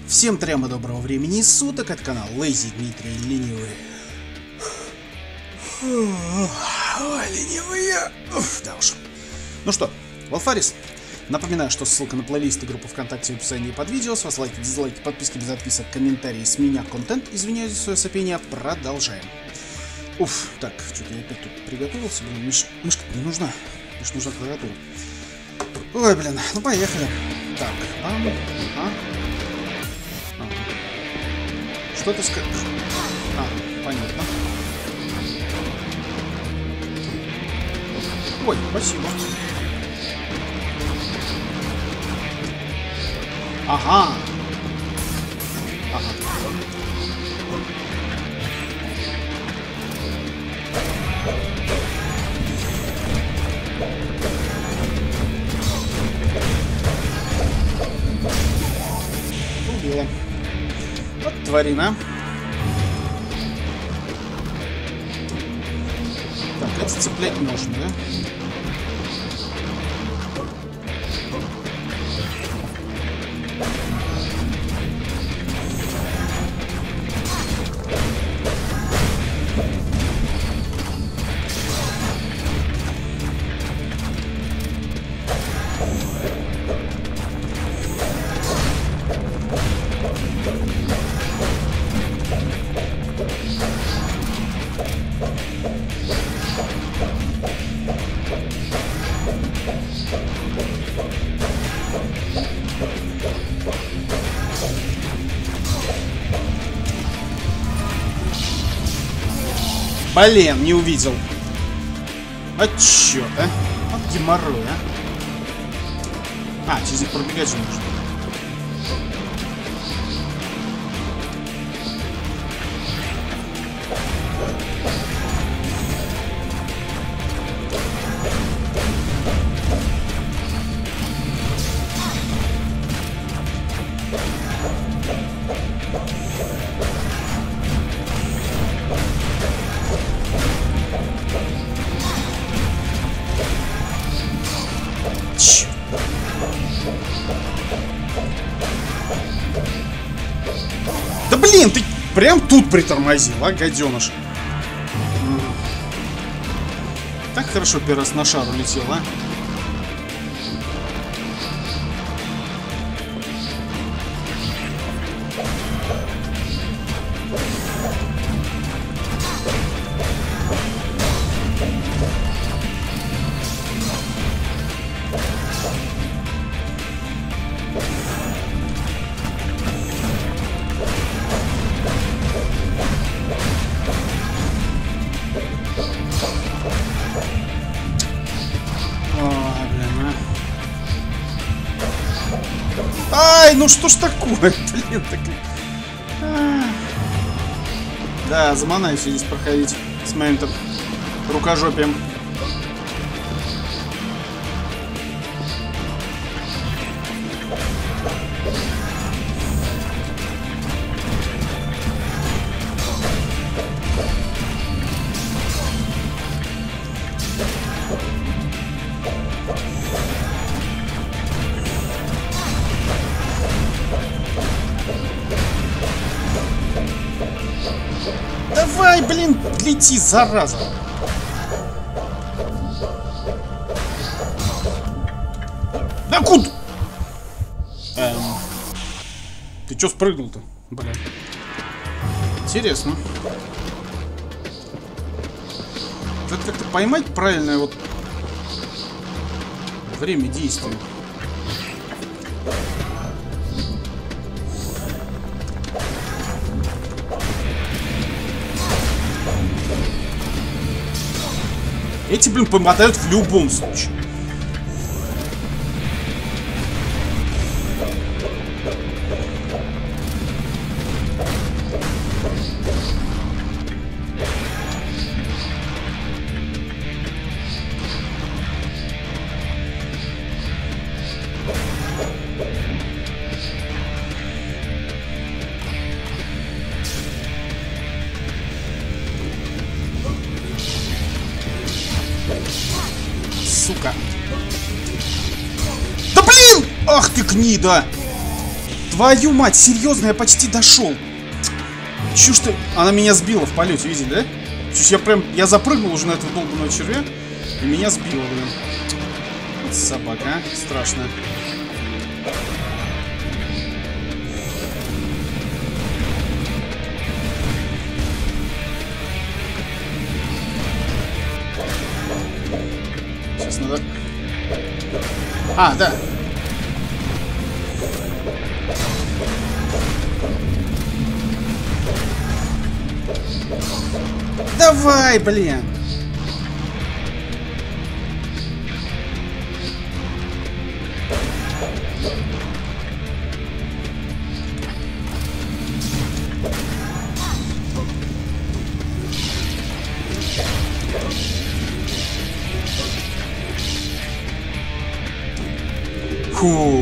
Всем трямо доброго времени суток, от канала Lazy Дмитрий Ленивый. Ой, ленивые. Да уж. Ну что, Валфарис. Напоминаю, что ссылка на плейлист и группу ВКонтакте в описании под видео. С вас лайки, дизлайки, подписки без отписок, комментарии, с меня контент. Извиняюсь за свое сопение. Продолжаем. Уф, так, что-то я опять тут приготовился. Блин, мышка не нужна. Лишь нужна клавиатура. Ой, блин, ну поехали. Так, Что ты скажешь? Понятно. Ой, спасибо. Ага. Убила. Вот тварина. Так, это цеплять можно, да? Блин, не увидел. А чё, а? Вот геморрой, а? Через них пробегать же нужно. Да блин, ты прям тут притормозил, а, гаденыш? Так хорошо первый раз на шар улетел, а? Ай, ну что ж такое, блин, так... Да, заманаюсь здесь проходить с моим там рукожопием. Давай, блин, лети, зараза. Да куда? Ты чё спрыгнул-то? Блин. Интересно. Это как-то поймать правильное вот время действия. Эти, блин, помотают в любом случае. Сука. Да блин! Ах ты гнида! Твою мать, серьезно, я почти дошел. Чё ж ты... Она меня сбила в полете, видели, да? Чуть я запрыгнул уже на этого долбаного червя, и меня сбила, блин. Вот собака, а? Страшно. Сейчас надо... А, да. Давай, блин. Фу.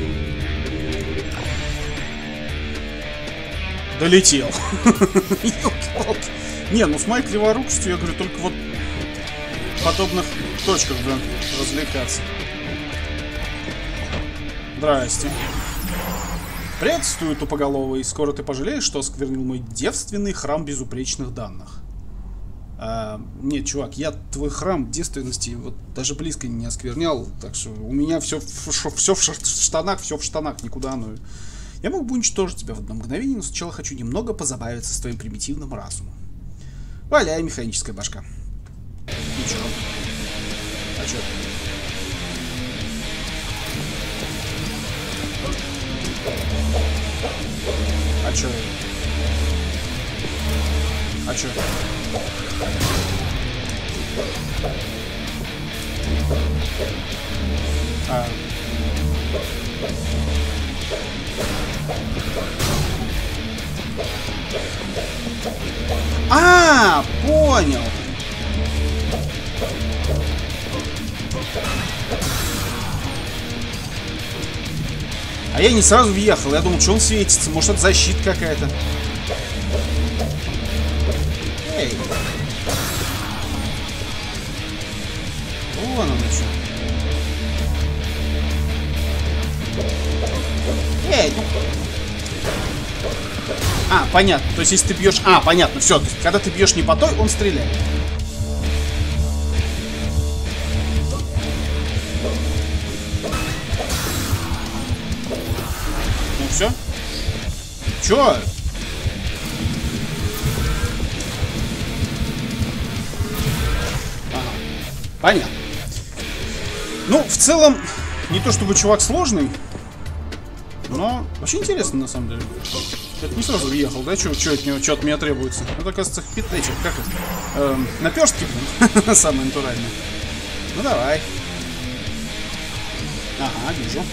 Долетел. Ёлки-палки. Не, ну с моей криворукостью, я говорю, только вот в подобных точках, блин, развлекаться. Здрасте. Приветствую, тупоголовый. Скоро ты пожалеешь, что осквернил мой девственный храм безупречных данных. Нет, чувак, я твой храм девственности вот даже близко не осквернял, так что у меня все в штанах, никуда оно. Я мог бы уничтожить тебя в одно мгновение, но сначала хочу немного позабавиться с твоим примитивным разумом. Валяй, механическая башка. Ничего. А чё? А чё? А чё? Понял. А я не сразу въехал. Я думал, что он светится. Может, это защита какая-то. Эй. Вон оно что. Эй. А, понятно. То есть, если ты бьешь... А, понятно. Все. То есть, когда ты бьешь не по той, он стреляет. Ну все. Чё? Ага. Понятно. Ну, в целом, не то чтобы чувак сложный, но вообще интересно на самом деле. Это не сразу въехал, да? Что от него, что от меня требуется? Это, оказывается, эти, как это? Наперстки, блин. Самое натуральное. Ну давай. Ага, вижу.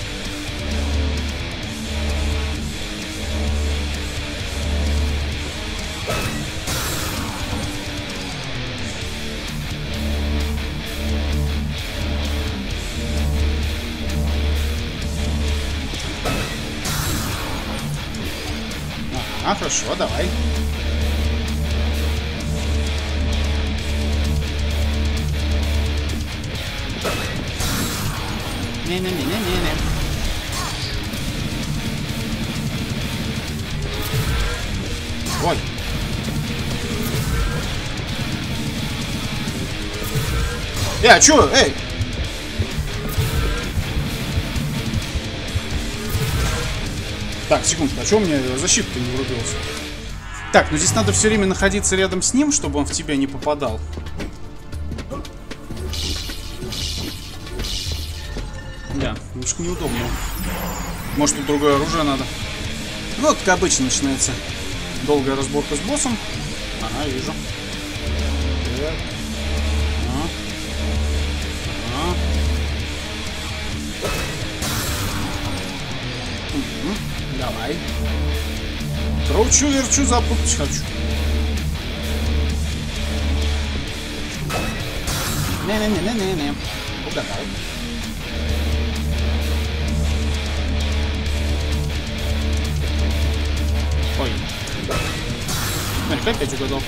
А, хорошо, давай. Не-не-не-не-не-не. Ой. А чё? Эй! Так, секундку, а чё у меня защита-то не врубилась? Так, ну здесь надо все время находиться рядом с ним, чтобы он в тебя не попадал. Да, немножко неудобно. Может, тут другое оружие надо. Ну, вот, как обычно, начинается долгая разборка с боссом. Ага, вижу. Так. Ага. Ага. Угу. Давай. Кручу-верчу, запутать хочу. Не-не-не-не-не-не. Угадал. Ой. Смотри, опять угадал.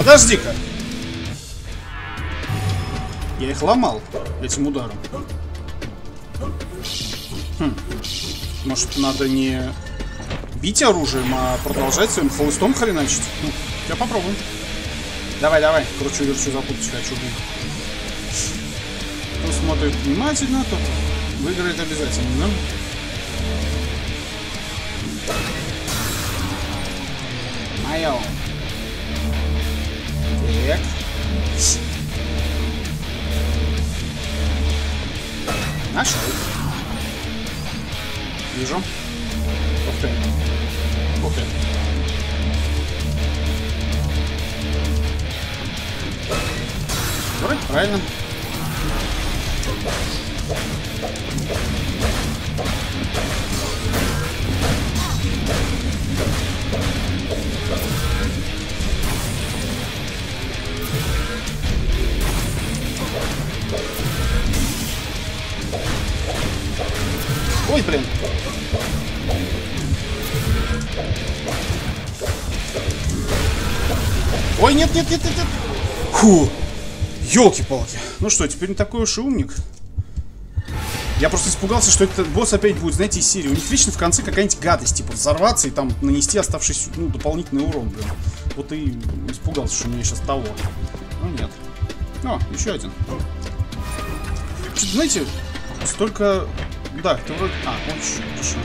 Подожди-ка. Я их ломал этим ударом. Может, надо не бить оружием, а продолжать своим хлыстом хреначить? Ну, я попробую. Давай, давай. Кручу-верчу, запутать хочу. Кто смотрит внимательно, тот выиграет обязательно, да? Майо. Так. Нашел. Вижу. Ух ты. Ух ты. Вроде правильно. Ой, блин. Ой, нет, нет, нет, нет, нет. Фу. Ёлки-палки. Ну что, теперь не такой уж и умник. Я просто испугался, что этот босс опять будет, знаете, из серии. У них вечно в конце какая-нибудь гадость, типа взорваться и там нанести оставшийся, ну, дополнительный урон, блин. Вот и испугался, что у меня сейчас того. Ну, нет. О, еще один. Что-то, знаете, столько... Да, это вроде... А, он еще, хорошо.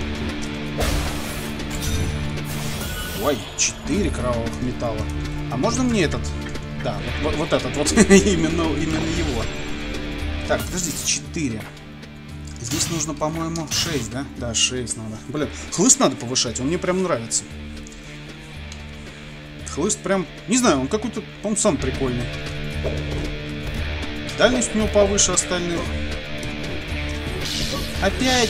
Ой, 4 кровавых металла. А можно мне этот? Да, вот этот вот. именно его. Так, подождите, 4. Здесь нужно, по-моему, 6, да? Да, 6 надо. Блин, хлыст надо повышать, он мне прям нравится. Хлыст прям... Не знаю, он какой-то, по-моему, сам прикольный. Дальность у него повыше остальных. Опять!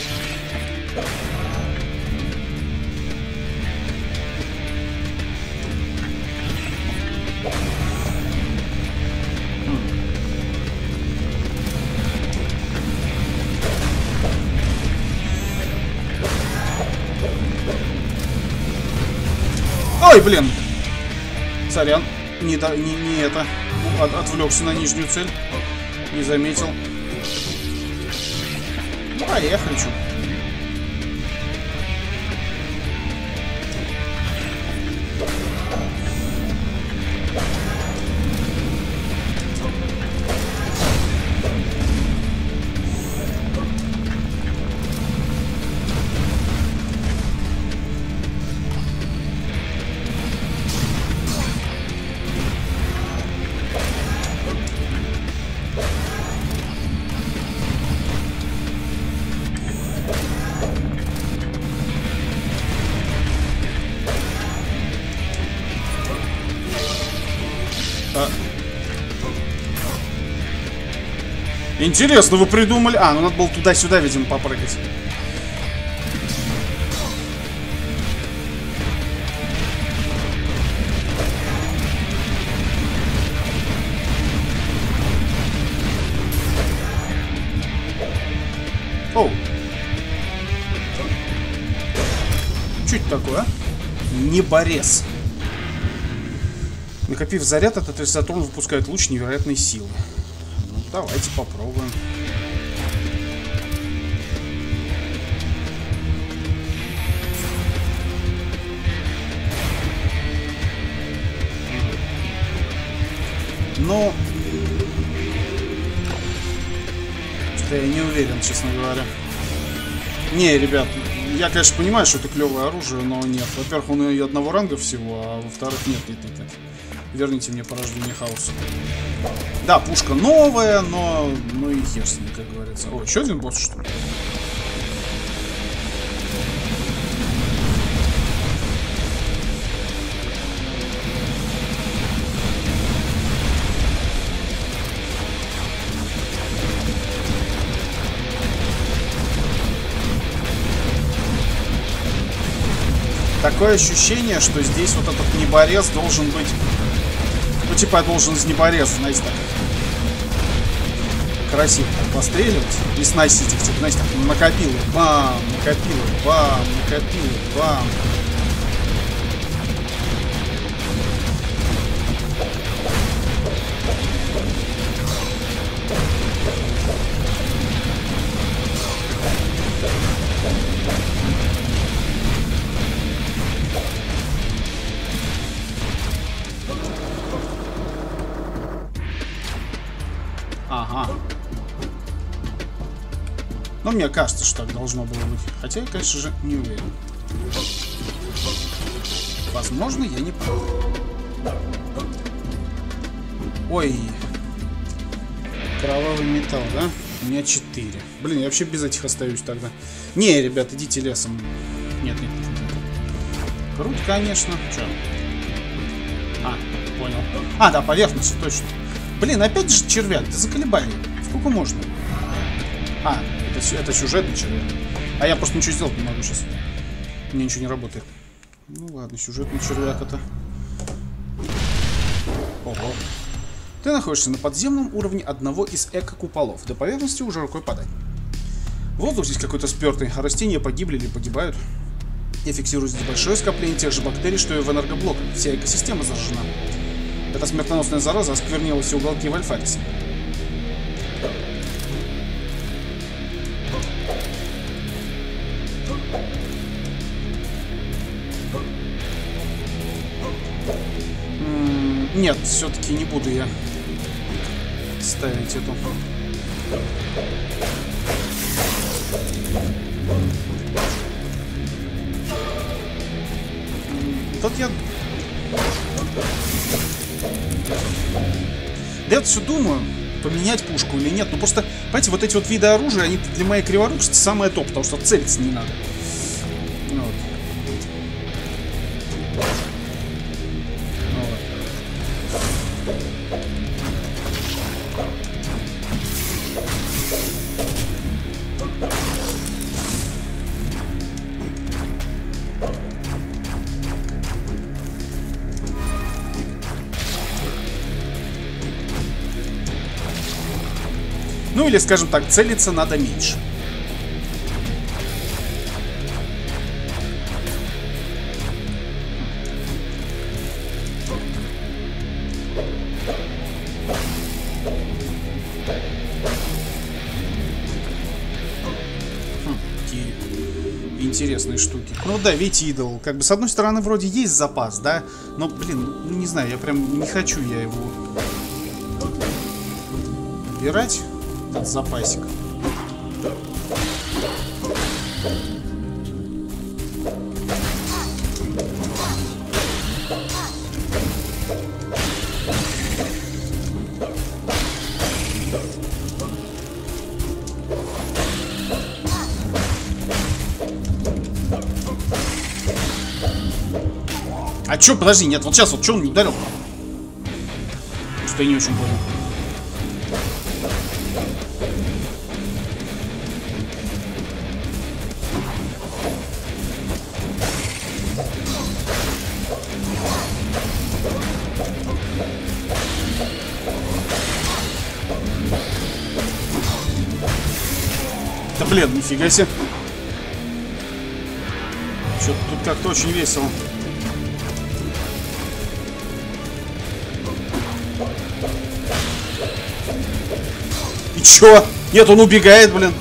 Ой, блин! Сорян, не это. Отвлекся на нижнюю цель. Не заметил. Поехали, чё. Интересно, вы придумали... А, ну надо было туда-сюда, видимо, попрыгать. Оу. Что это такое, а? Неборез. Накопив заряд, этот резаторн выпускает луч невероятной силы. Давайте попробуем. Но... Что-то я не уверен, честно говоря. Не, ребят, я, конечно, понимаю, что это клевое оружие, но нет. Во-первых, он и одного ранга всего, а во-вторых, нет. Верните мне порождение хаоса. Да, пушка новая, но... Ну и хер с ним, как говорится. О, еще один босс, что ли? Такое ощущение, что здесь вот этот неборез должен быть... Ну, типа, я должен с небореза, знаете, так красиво постреливать и сносить их, типа, знаете, так накопило, бам, накопило, бам, накопило, бам. Ну, мне кажется, что так должно было быть. Хотя я, конечно же, не уверен. Возможно, я не прав. Ой. Кровавый металл, да? У меня 4. Блин, я вообще без этих остаюсь тогда. Не, ребят, идите лесом. Нет. Круто, конечно. Че? А, понял. А, да, поверхность, точно. Блин, опять же червяк, да заколебали. Сколько можно? А, это сюжетный червяк. А я просто ничего сделать не могу сейчас. У меня ничего не работает. Ну ладно, сюжетный червяк это. Ого. Ты находишься на подземном уровне одного из эко-куполов. До поверхности уже рукой подать. Воздух здесь какой-то спертый, а растения погибли или погибают. И фиксируется здесь большое скопление тех же бактерий, что и в энергоблоках. Вся экосистема заражена. Эта смертоносная зараза осквернила все уголки Вольфариса. Нет, все-таки не буду я ставить эту. Тут я... Да я все думаю, поменять пушку или нет. Ну просто, понимаете, вот эти вот виды оружия, они для моей криворукости самое топ, потому что целиться не надо. Вот. Ну или, скажем так, целиться надо меньше. Какие интересные штуки. Ну да, ведь идол. Как бы с одной стороны вроде есть запас, да? Но, блин, ну не знаю, я прям не хочу я его убирать. Этот запасик. А чё, подожди, нет, вот сейчас вот чё он не ударил? Что я не очень понял. Да блин, нифига себе. Что-то тут как-то очень весело. И чё? Нет, он убегает, блин.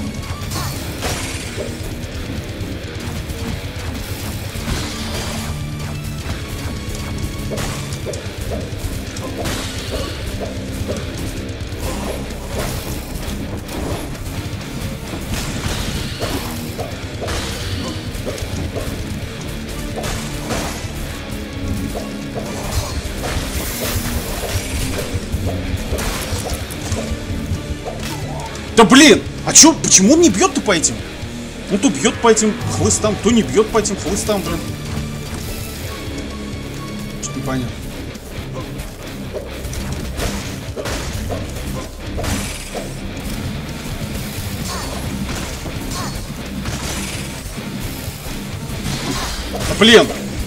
Да блин! А чё, почему он не бьет-то по этим? Ну то бьет по этим хлыстам, то не бьет по этим хлыстам, блин. Что-то непонятно. Да блин!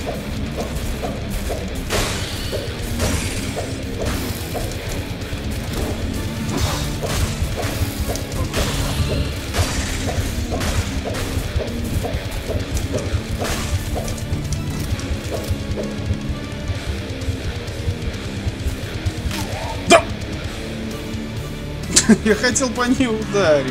Я хотел по ней ударить.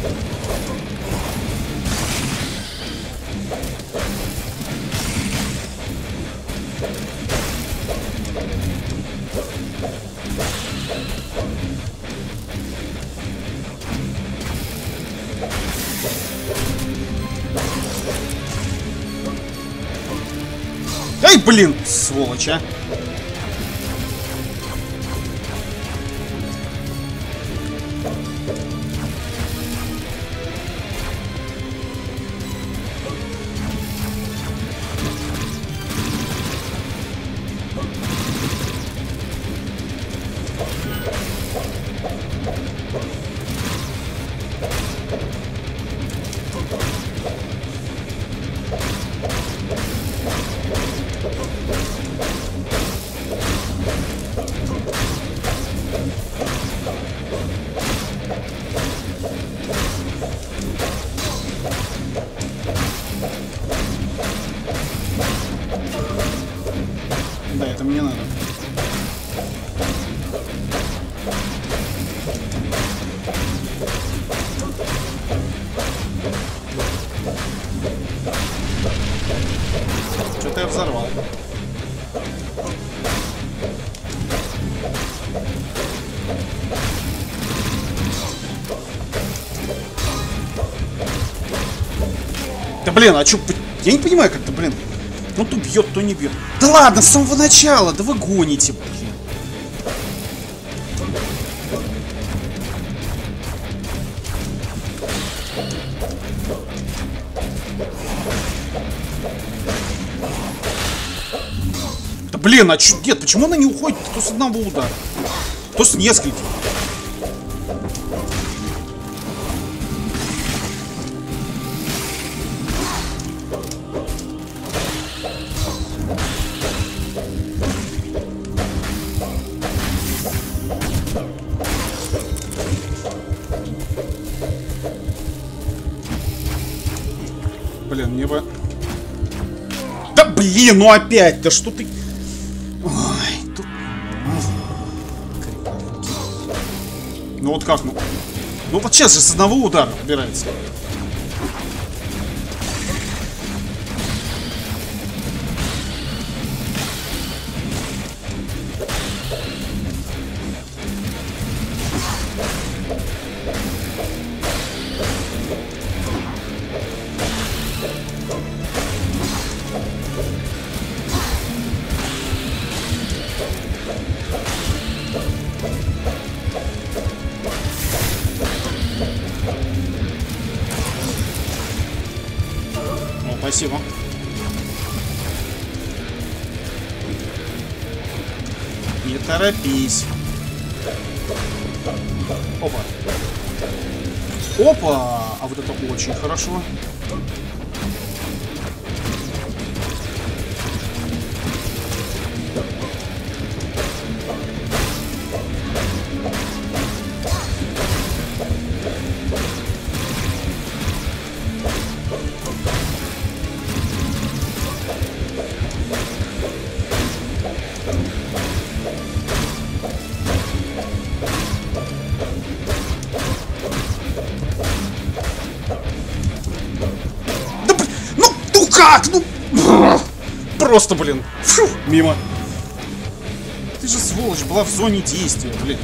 Эй, блин, сволочь, а! Да, это мне надо. Что-то я взорвал. Да блин, а чё? Я не понимаю, как-то, блин. Ну то бьет, то не бьет. Да ладно, с самого начала, да вы гоните, блин. Да блин, а чё, дед, почему она не уходит? То с одного удара, то с нескольких. Блин, мне бы... Да блин, ну опять, да что ты... Ой, тут... Ну вот как, ну... Ну вот сейчас же с одного удара убирается. Спасибо. Не торопись. Опа. Опа! А вот это очень хорошо. Как? Ну... Просто, блин. Фу, мимо. Ты же, сволочь, была в зоне действия, блин.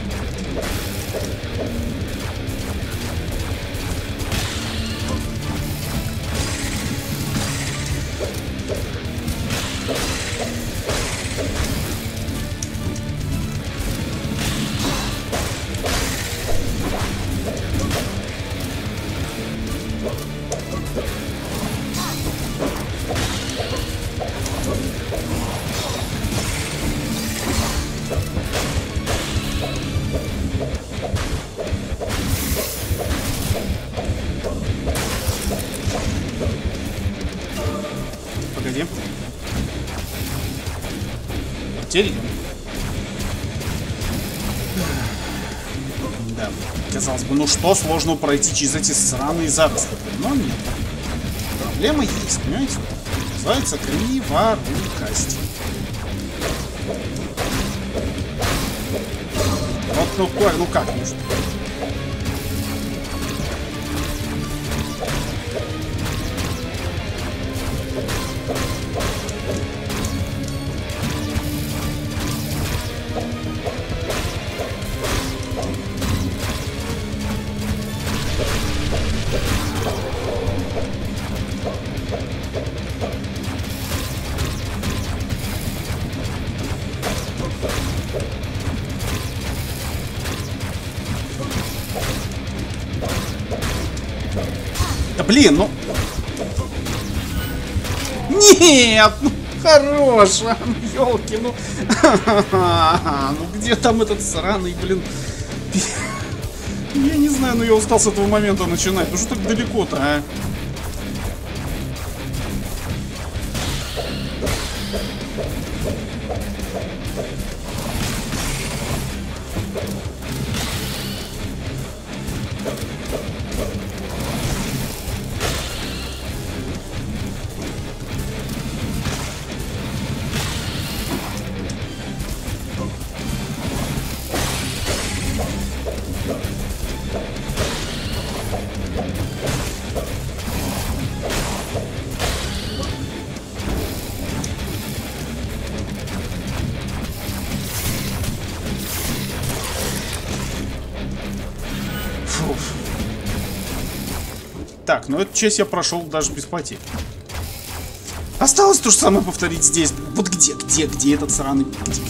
Погоди. Теперь идем. Да, казалось бы, ну что сложного пройти через эти сраные заросли? Но нет. Проблема есть, понимаете? Называется криворукость. Вот, ну как, ну что? Блин, ну... Нет! Ну, хорош! Ёлки, ну... Ну, где там этот сраный, блин... Я не знаю, но я устал с этого момента начинать. Ну, что так далеко-то, а? Так, ну эту часть я прошел даже без потерь. Осталось то же самое повторить здесь. Вот где этот сраный... Где?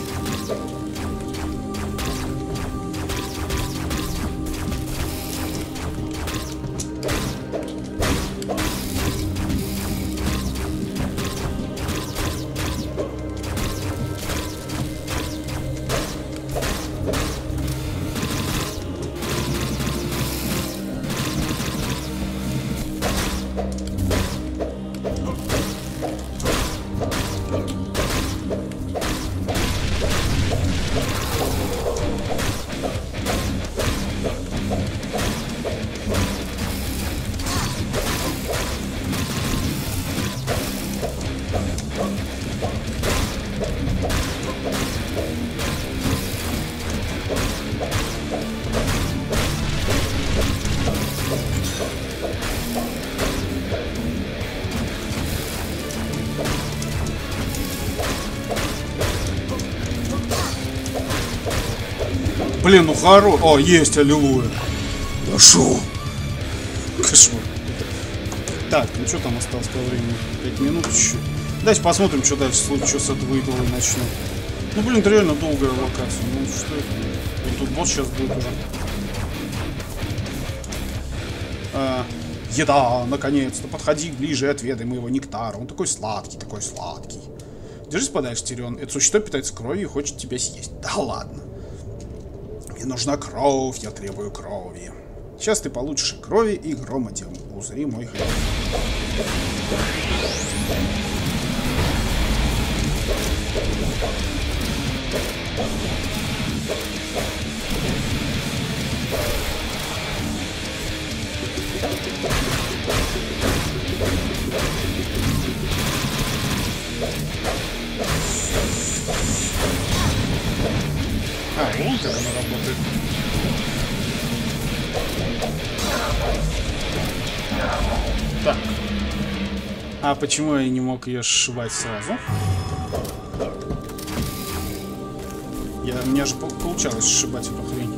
Блин, ну хорош. О, есть, аллилуйя. Нашел. Кошмар. Так, ну что там осталось по времени? 5 минут еще. Давайте посмотрим, что дальше случится, что с этого идола начнем. Ну, блин, это реально долгая локация. Ну, что это? И тут босс сейчас будет уже. Еда, наконец-то. Подходи ближе и отведай моего нектара. Он такой сладкий, такой сладкий. Держись подальше, Тирион. Это существо питается кровью и хочет тебя съесть. Да ладно. Мне нужна кровь, я требую крови. Сейчас ты получишь и крови, и громадил. Узри мой хлеб. Вот как она работает. Так. А почему я не мог ее сшивать сразу? У меня же получалось сшибать эту хрень.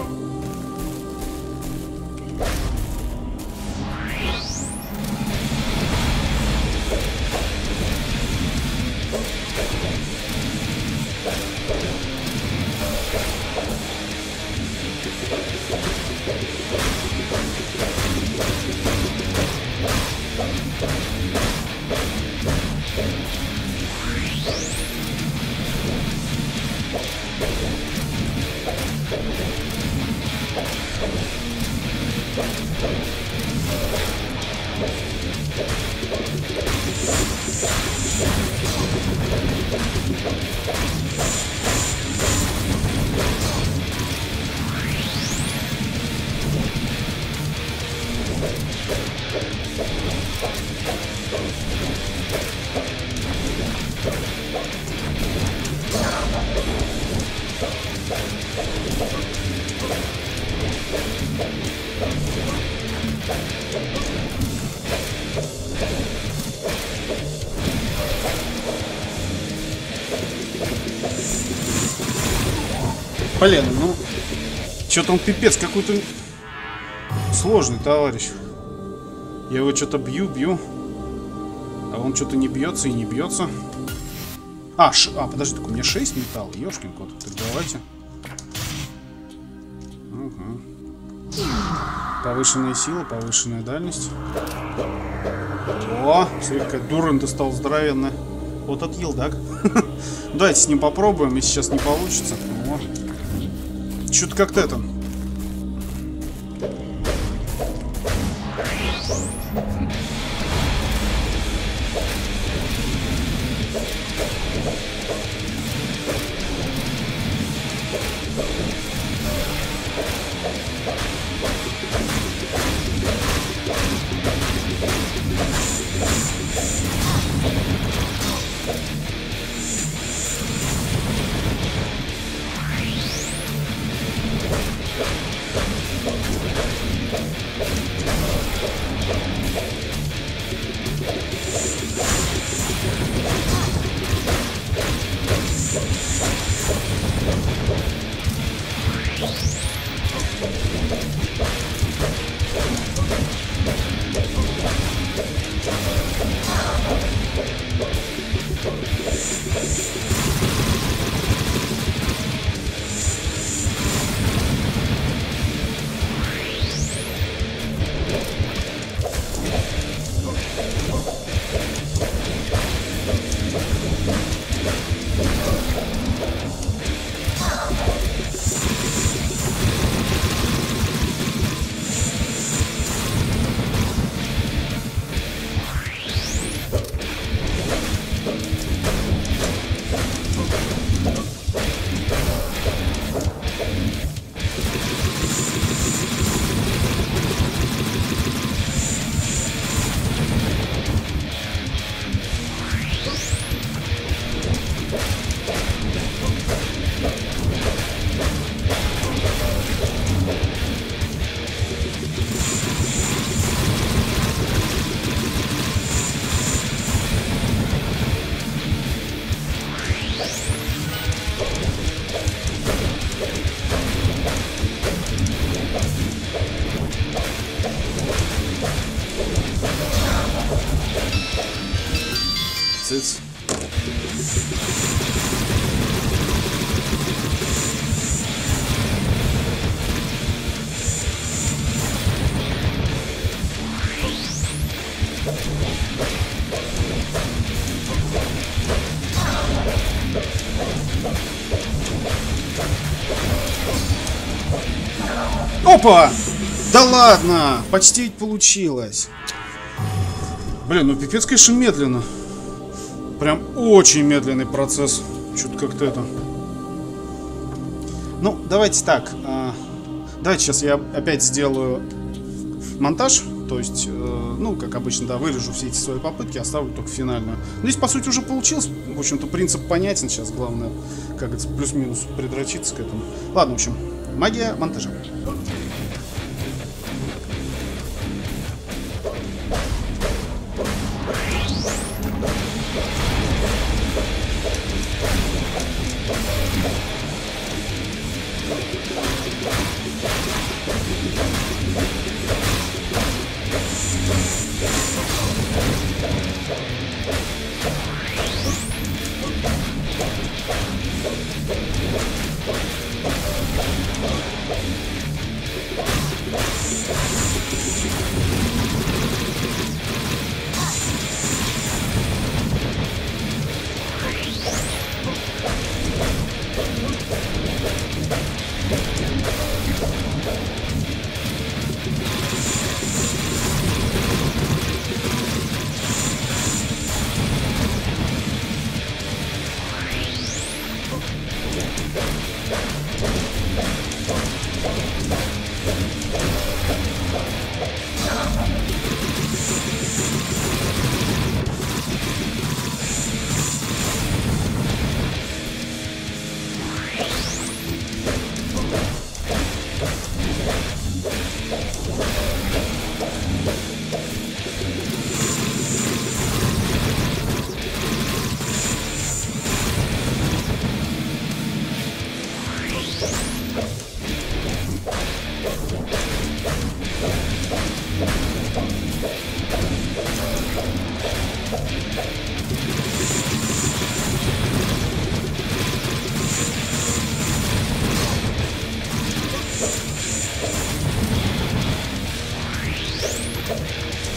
Блин, ну... Что-то он пипец какой-то... Сложный товарищ. Я его что-то бью. А он что-то не бьется и не бьется. Подожди, так у меня 6 металл. Ёшкин кот. Так давайте. Ага. Повышенная сила, повышенная дальность. О, смотри, какая дурында стала здоровенная. Вот от елдак. Давайте с ним попробуем, если сейчас не получится. Что-то как-то это... Цыц. Опа! Да ладно! Почти ведь получилось. Блин, ну пипец, конечно, медленно. Прям очень медленный процесс. Что-то как-то это... Ну, давайте так. Давайте сейчас я опять сделаю монтаж. То есть, ну, как обычно, да, вырежу все эти свои попытки, оставлю только финальную. Но здесь, по сути, уже получилось. В общем-то, принцип понятен. Сейчас главное, как это, плюс-минус придрочиться к этому. Ладно, в общем, магия монтажа.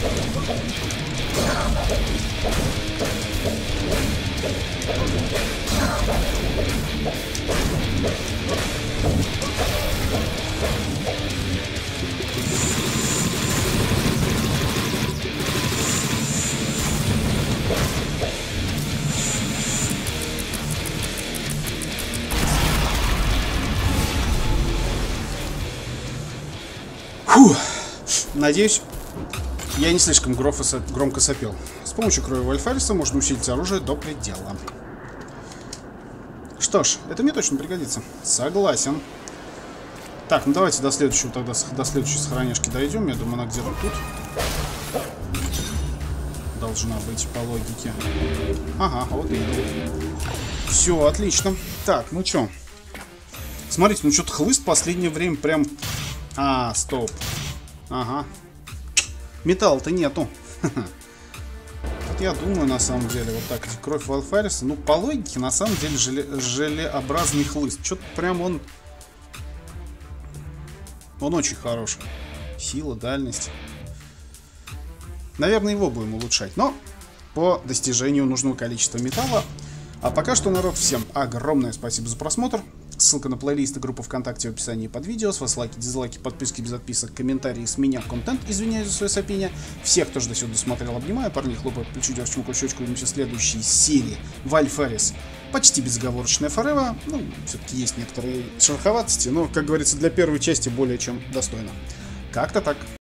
Фух. Надеюсь, я не слишком громко сопел. С помощью крови Вальфариса можно усилить оружие до предела. Что ж, это мне точно пригодится. Согласен. Так, ну давайте до следующего, тогда до следующей сохраняшки дойдем. Я думаю, она где-то тут должна быть по логике. Ага, вот и все, отлично. Так, ну чё? Смотрите, ну что-то хлыст в последнее время прям... А, стоп. Ага. Металла-то нету. Вот я думаю, на самом деле, вот так, кровь Вальфариса, ну, по логике, на самом деле, желеобразный хлыст. Что-то прям он очень хороший. Сила, дальность. Наверное, его будем улучшать, но по достижению нужного количества металла. А пока что, народ, всем огромное спасибо за просмотр. Ссылка на плейлист и группу ВКонтакте в описании под видео. С вас лайки, дизлайки, подписки без отписок, комментарии с меня, контент. Извиняюсь за свое сопение. Всех, кто же до сюда досмотрел, обнимаю. Парни, хлопаю по плечу, девочкам щечку. Увидимся в следующей серии. Вальфарис. Почти безоговорочная форева. Ну, все-таки есть некоторые шероховатости, но, как говорится, для первой части более чем достойно. Как-то так.